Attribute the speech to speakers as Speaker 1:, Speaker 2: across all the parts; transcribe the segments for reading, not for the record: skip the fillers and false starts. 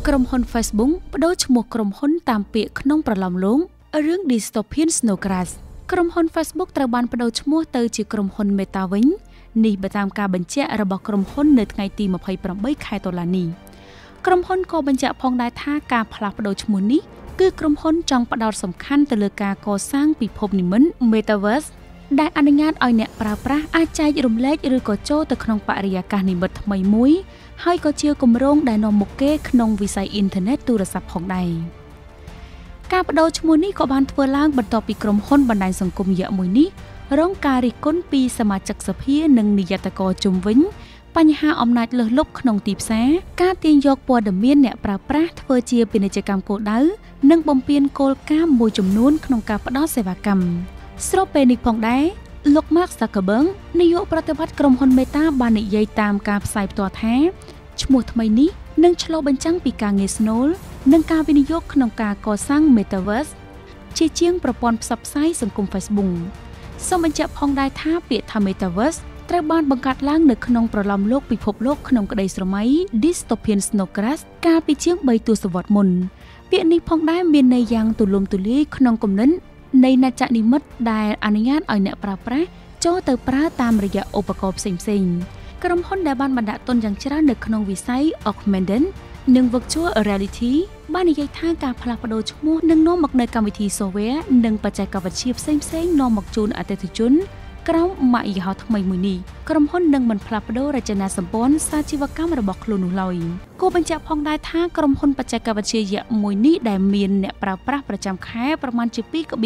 Speaker 1: ក្រុមហ៊ុន Facebook បដូរឈ្មោះក្រុមហ៊ុនតាមពាក្យក្នុងប្រឡំលោករឿង Dystopian Snowgrass ក្រុមហ៊ុន Facebook ត្រូវបានបដូរឈ្មោះទៅជាក្រុមហ៊ុន Meta វិញនេះបើតាមការបញ្ជាក់របស់ក្រុមហ៊ុននៅថ្ងៃទី28ខែតុលានេះក្រុមហ៊ុនក៏បញ្ជាក់ផងដែរថាការផ្លាស់ប្ដូរឈ្មោះនេះគឺក្រុមហ៊ុនចង់ផ្ដោតសំខាន់ទៅលើការកសាងពិភពនិម្មិត Metaverse ដែលអនុញ្ញាតឲ្យអ្នកប្រើប្រាស់អាចចែករំលែកឬក៏ចូលទៅក្នុងបរិយាកាសនិម្មិតថ្មីមួយហើយក៏ជាគម្រោងដែលនាំមុខគេក្នុងវិស័យអ៊ីនធឺណិតទូរស័ព្ទផងដែរការបដូរឈ្មោះនេះក៏បានធ្វើឡើងបន្ទាប់ពីក្រុមហ៊ុនបណ្ដាញសង្គមរយៈមួយនេះរងការរិះគន់ពីសមាជិកសភានិងនាយកកជុំវិញបញ្ហាអំណាចលើសលប់ក្នុងទីផ្សារការទាញយកព័ត៌មានអ្នកប្រើប្រាស់ធ្វើជាពាណិជ្ជកម្មគោលដៅនិងបំពានគោលការណ៍មួយចំនួនក្នុងការផ្ដល់សេវាកម្មស្របពេលនេះផងដែរលោក Mark Zuckerberg នាយកប្រតិបត្តិក្រុមហ៊ុន Meta បាននិយាយតាមការផ្សាយផ្ទាល់ថាឈ្មោះថ្មីនេះនឹងឆ្លុះបញ្ចាំងពីការងាយស្នូលនិងការវិនិយោគក្នុងការកសាង Metaverse ជាជាងប្រព័ន្ធផ្សព្វផ្សាយសង្គម Facebook សូមបញ្ជាក់ផងដែរថាពាក្យថា Metaverse ត្រូវបានបង្កើតឡើងនៅក្នុងប្រឡំលោកពិភពលោកក្នុងក្តីស្រមៃ Dystopian Snowgrass កាលពីជាង3ទសវត្សរ៍មុនពាក្យនេះផងដែរមានន័យយ៉ាងទូលំទូលាយក្នុងគំនិតនៃនច្ចនិមិត្តដែលអនុញ្ញាតឲ្យអ្នកប្រើប្រាស់ចូលទៅប្រើតាមរយៈឧបករណ៍ផ្សេងៗក្រុមហ៊ុនដែលបានបណ្ដាក់ទុនយ៉ាងច្រើននៅក្នុងវិស័យ Augmented និង Virtual Reality បាននិយាយថាការផ្លាស់ប្ដូរឈ្មោះនឹងនាំមកនូវកម្មវិធី software និងបច្ចេកវិទ្យាផ្សេងៗនាំមកជូនអតិថិជនក្រោមម៉ាកយីហោថ្មីមួយនេះក្រុមហ៊ុននឹងមិនផ្លាស់ប្ដូររចនាសម្ព័ន្ធសាជីវកម្មរបស់ខ្លួននោះឡើយគួរបញ្ជាក់ផងដែរថាក្រុមហ៊ុនបច្ចេកវិទ្យាយៈមួយនេះដែលមានអ្នកប្រើប្រាស់ប្រចាំខែប្រមាណជា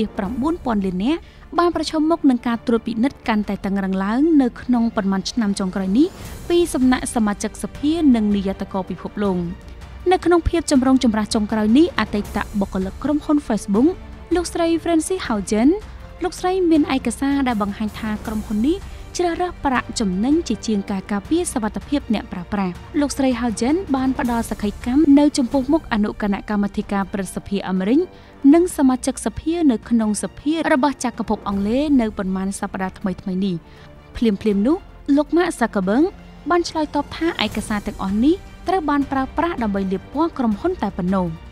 Speaker 1: 2.9 លាននាក់បានប្រឈមមុខនឹងការត្រួតពិនិត្យកាន់តែតឹងរ៉ឹងឡើងនៅក្នុងប៉ុន្មានឆ្នាំចុងក្រោយនេះពីសំណាក់សមាជិកសភានិងនាយកពិភពលោកនៅក្នុងភាពចម្រុងចម្រាស់ចុងក្រោយនេះអតីតបុគ្គលិកក្រុមហ៊ុន Facebook លោកស្រី Frances Haugenលោកស្រីមានឯកសារដែលបង្ហាញថាក្រុមហ៊ុននេះជ្រើសរើសប្រាក់ចំណេញជាជាងការការពារសុវត្ថិភាពអ្នកប្រើប្រាស់លោកស្រី Haugen បានផ្ដល់សក្ខីកម្មនៅចំពោះមុខអនុគណៈកម្មាធិការព្រឹទ្ធសភាអាមេរិកនិងសមាជិកសភានៅក្នុងសភារបស់ចក្រភពអង់គ្លេសនៅប៉ុន្មានសប្តាហ៍ថ្មីៗនេះភ្លាមៗនោះលោក Mark Zuckerberg បានឆ្លើយតបថាឯកសារទាំងអស់នេះត្រូវបានប្រើប្រាស់ដើម្បីលាបពណ៌ក្រុមហ៊ុនតែប៉ុណ្ណោះ